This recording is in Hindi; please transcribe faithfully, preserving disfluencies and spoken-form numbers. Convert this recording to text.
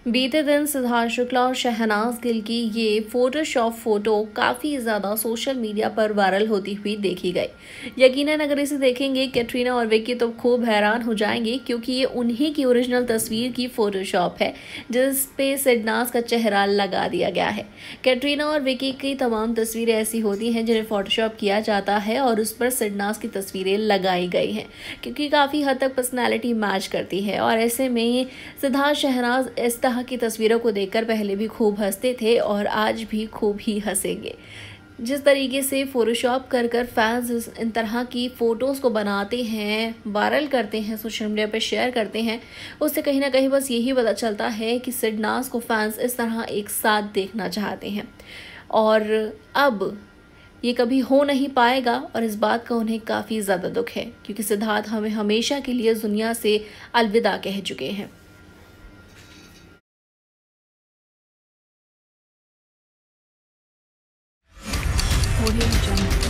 बीते दिन सिद्धार्थ शुक्ला और शहनाज गिल की ये फोटोशॉप फोटो काफ़ी ज़्यादा सोशल मीडिया पर वायरल होती हुई देखी गई। यकीनन अगर इसे देखेंगे कैटरीना और विक्की तो खूब हैरान हो जाएंगे, क्योंकि ये उन्हीं की ओरिजिनल तस्वीर की फोटोशॉप है जिस पे सिडनाज का चेहरा लगा दिया गया है। कैटरीना और विक्की की तमाम तस्वीरें ऐसी होती हैं जिन्हें फोटोशॉप किया जाता है और उस पर सिडनाज की तस्वीरें लगाई गई हैं, क्योंकि काफ़ी हद तक पर्सनैलिटी मैच करती है। और ऐसे में सिद्धार्थ शहनाज इस तरह की तस्वीरों को देखकर पहले भी खूब हंसते थे और आज भी खूब ही हंसेंगे। जिस तरीके से फोटोशॉप कर कर फैंस इन तरह की फ़ोटोज़ को बनाते हैं, वायरल करते हैं, सोशल मीडिया पे शेयर करते हैं, उससे कहीं ना कहीं बस यही पता चलता है कि सिडनाज को फैंस इस तरह एक साथ देखना चाहते हैं। और अब ये कभी हो नहीं पाएगा और इस बात का उन्हें काफ़ी ज़्यादा दुख है, क्योंकि सिद्धार्थ हमें हमेशा के लिए दुनिया से अलविदा कह चुके हैं। Audio Jungle.